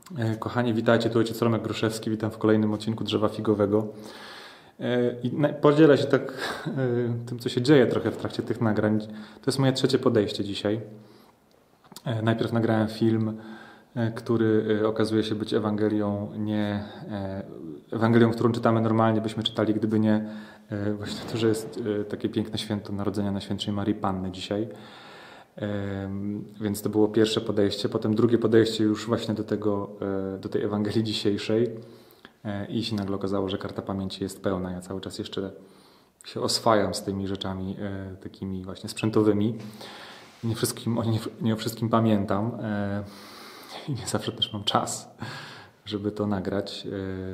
Kochani, witajcie, tu ojciec Romek Gruszewski, witam w kolejnym odcinku Drzewa Figowego. Podzielę się tak tym, co się dzieje trochę w trakcie tych nagrań. To jest moje trzecie podejście dzisiaj. Najpierw nagrałem film, który okazuje się być Ewangelią, Ewangelią, którą czytamy normalnie, byśmy czytali, gdyby nie właśnie to, że jest takie piękne święto Narodzenia Najświętszej Marii Panny dzisiaj. Więc to było pierwsze podejście. Potem drugie podejście już właśnie do tej Ewangelii dzisiejszej. I się nagle okazało, że karta pamięci jest pełna. Ja cały czas jeszcze się oswajam z tymi rzeczami takimi właśnie sprzętowymi. Nie o wszystkim pamiętam. I nie zawsze też mam czas, żeby to nagrać.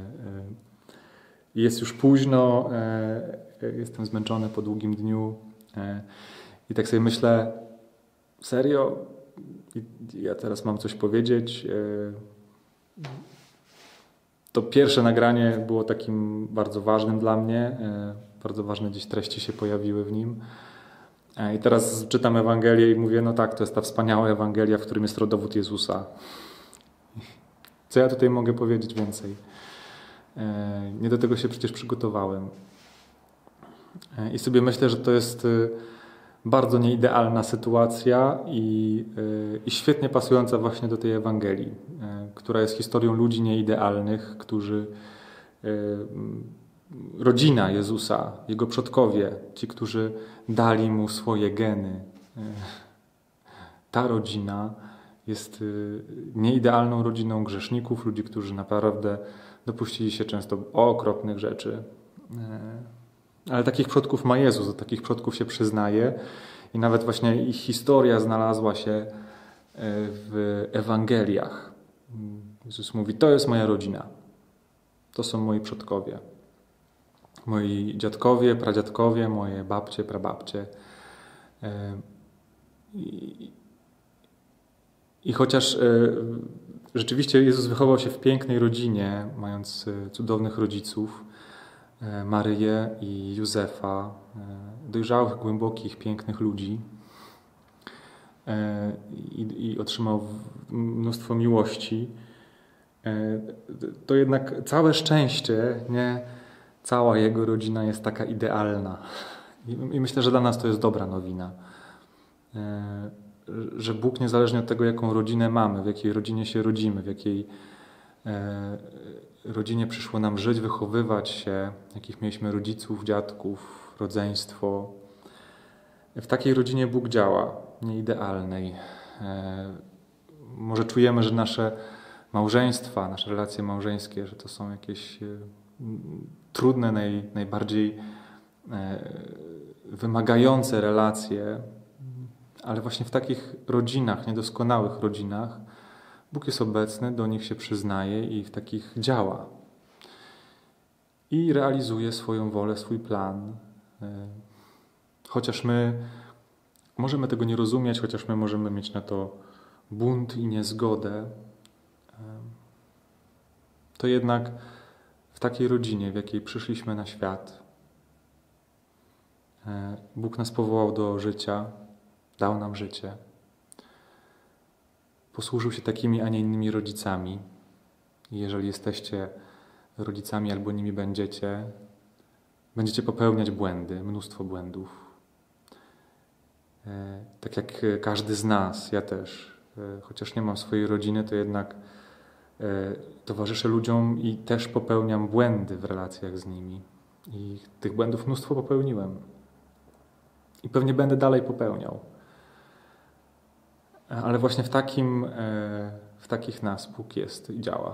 Jest już późno. Jestem zmęczony po długim dniu. I tak sobie myślę, serio? Ja teraz mam coś powiedzieć. To pierwsze nagranie było takim bardzo ważnym dla mnie. Bardzo ważne gdzieś treści się pojawiły w nim. I teraz czytam Ewangelię i mówię, no tak, to jest ta wspaniała Ewangelia, w którym jest rodowód Jezusa. Co ja tutaj mogę powiedzieć więcej? Nie do tego się przecież przygotowałem. I sobie myślę, że to jest bardzo nieidealna sytuacja i świetnie pasująca właśnie do tej Ewangelii, która jest historią ludzi nieidealnych, którzy rodzina Jezusa, Jego przodkowie, ci, którzy dali Mu swoje geny. Ta rodzina jest nieidealną rodziną grzeszników, ludzi, którzy naprawdę dopuścili się często okropnych rzeczy. Ale takich przodków ma Jezus, do takich przodków się przyznaje i nawet właśnie ich historia znalazła się w Ewangeliach. Jezus mówi, to jest moja rodzina, to są moi przodkowie, moi dziadkowie, pradziadkowie, moje babcie, prababcie. I chociaż rzeczywiście Jezus wychował się w pięknej rodzinie, mając cudownych rodziców, Maryję i Józefa, dojrzałych, głębokich, pięknych ludzi i otrzymał mnóstwo miłości, to jednak całe szczęście, nie cała jego rodzina jest taka idealna. I myślę, że dla nas to jest dobra nowina. Że Bóg, niezależnie od tego, jaką rodzinę mamy, w jakiej rodzinie się rodzimy, w jakiej rodzinie przyszło nam żyć, wychowywać się, jakich mieliśmy rodziców, dziadków, rodzeństwo. W takiej rodzinie Bóg działa, nieidealnej. Może czujemy, że nasze małżeństwa, nasze relacje małżeńskie, że to są jakieś trudne, najbardziej wymagające relacje, ale właśnie w takich rodzinach, niedoskonałych rodzinach, Bóg jest obecny, do nich się przyznaje i w takich działa. I realizuje swoją wolę, swój plan. Chociaż my możemy tego nie rozumieć, chociaż my możemy mieć na to bunt i niezgodę, to jednak w takiej rodzinie, w jakiej przyszliśmy na świat, Bóg nas powołał do życia, dał nam życie. Posłużył się takimi, a nie innymi rodzicami. I jeżeli jesteście rodzicami albo nimi będziecie popełniać błędy, mnóstwo błędów. Tak jak każdy z nas, ja też, chociaż nie mam swojej rodziny, to jednak towarzyszę ludziom i też popełniam błędy w relacjach z nimi. I tych błędów mnóstwo popełniłem. I pewnie będę dalej popełniał. Ale właśnie w takich nas Bóg jest i działa.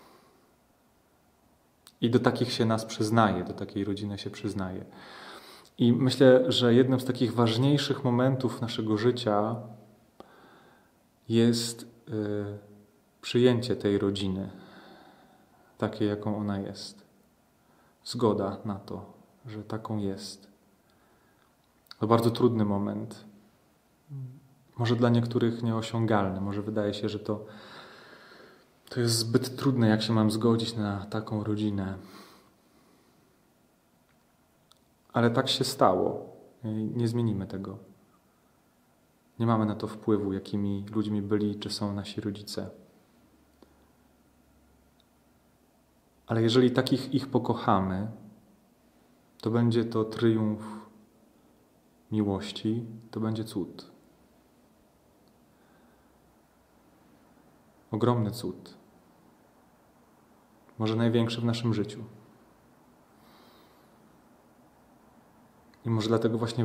I do takich się nas przyznaje, do takiej rodziny się przyznaje. I myślę, że jednym z takich ważniejszych momentów naszego życia jest przyjęcie tej rodziny, takiej, jaką ona jest. Zgoda na to, że taką jest. To bardzo trudny moment. Może dla niektórych nieosiągalny. Może wydaje się, że to jest zbyt trudne, jak się mam zgodzić na taką rodzinę. Ale tak się stało. Nie zmienimy tego. Nie mamy na to wpływu, jakimi ludźmi byli czy są nasi rodzice. Ale jeżeli takich ich pokochamy, to będzie to triumf miłości, to będzie cud. Ogromny cud. Może największy w naszym życiu. I może dlatego właśnie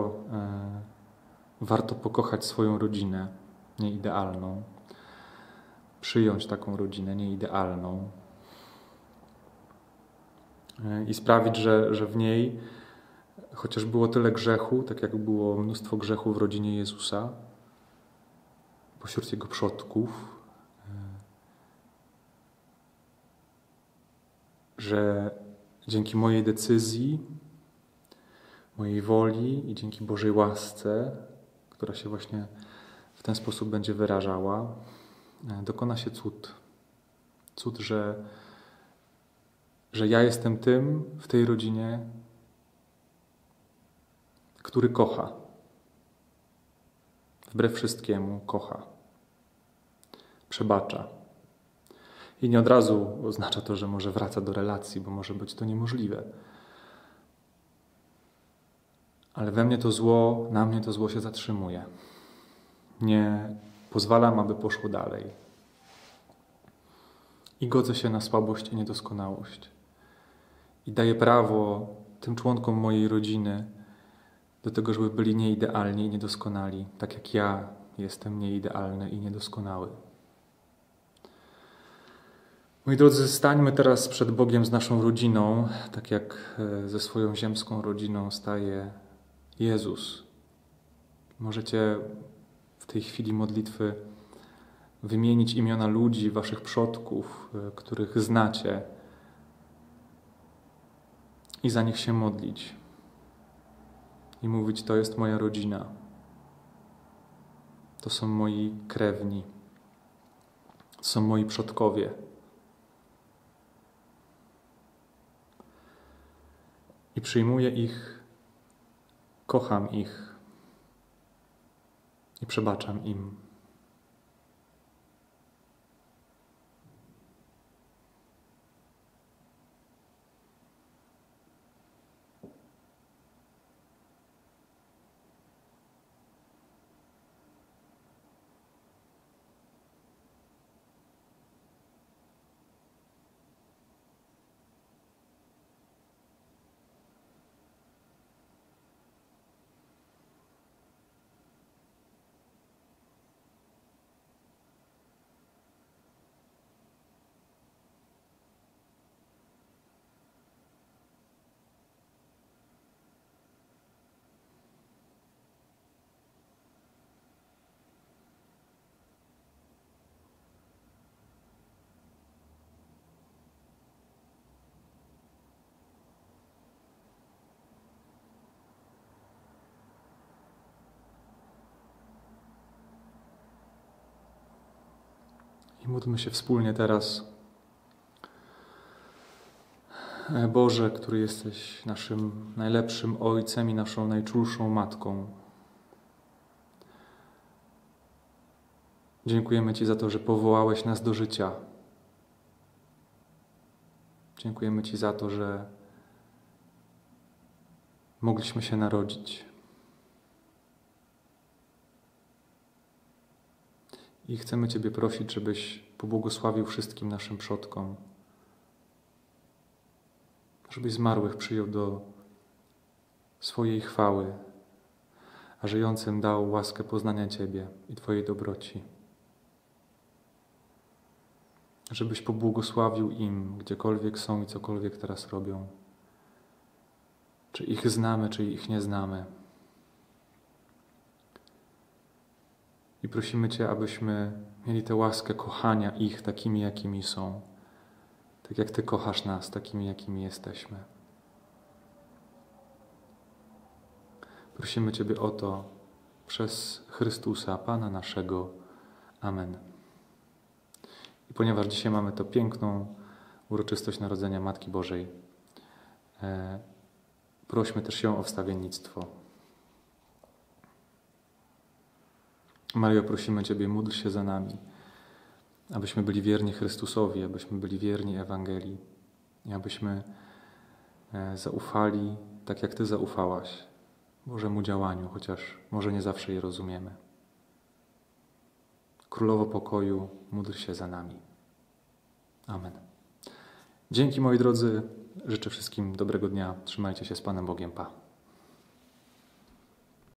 warto pokochać swoją rodzinę nieidealną, przyjąć taką rodzinę nieidealną i sprawić, że w niej, chociaż było tyle grzechu, tak jak było mnóstwo grzechu w rodzinie Jezusa, pośród Jego przodków, że dzięki mojej decyzji, mojej woli i dzięki Bożej łasce, która się właśnie w ten sposób będzie wyrażała, dokona się cud. Cud, że ja jestem tym w tej rodzinie, który kocha. Wbrew wszystkiemu kocha. Przebacza. I nie od razu oznacza to, że może wraca do relacji, bo może być to niemożliwe. Ale we mnie to zło, na mnie to zło się zatrzymuje. Nie pozwalam, aby poszło dalej. I godzę się na słabość i niedoskonałość. I daję prawo tym członkom mojej rodziny do tego, żeby byli nieidealni i niedoskonali, tak jak ja jestem nieidealny i niedoskonały. Moi drodzy, stańmy teraz przed Bogiem z naszą rodziną, tak jak ze swoją ziemską rodziną staje Jezus. Możecie w tej chwili modlitwy wymienić imiona ludzi, waszych przodków, których znacie i za nich się modlić. I mówić, to jest moja rodzina. To są moi krewni. To są moi przodkowie. I przyjmuję ich, kocham ich i przebaczam im. I módlmy się wspólnie teraz. Boże, który jesteś naszym najlepszym Ojcem i naszą najczulszą Matką. Dziękujemy Ci za to, że powołałeś nas do życia. Dziękujemy Ci za to, że mogliśmy się narodzić. I chcemy Ciebie prosić, żebyś pobłogosławił wszystkim naszym przodkom, żebyś zmarłych przyjął do swojej chwały, a żyjącym dał łaskę poznania Ciebie i Twojej dobroci. Żebyś pobłogosławił im, gdziekolwiek są i cokolwiek teraz robią. Czy ich znamy, czy ich nie znamy. I prosimy Cię, abyśmy mieli tę łaskę kochania ich takimi, jakimi są. Tak jak Ty kochasz nas, takimi, jakimi jesteśmy. Prosimy Ciebie o to przez Chrystusa, Pana naszego. Amen. I ponieważ dzisiaj mamy tę piękną uroczystość Narodzenia Matki Bożej, prośmy też ją o wstawiennictwo. Maryjo, prosimy Ciebie, módl się za nami, abyśmy byli wierni Chrystusowi, abyśmy byli wierni Ewangelii, i abyśmy zaufali tak, jak Ty zaufałaś Bożemu działaniu, chociaż może nie zawsze je rozumiemy. Królowo pokoju, módl się za nami. Amen. Dzięki, moi drodzy. Życzę wszystkim dobrego dnia. Trzymajcie się z Panem Bogiem. Pa.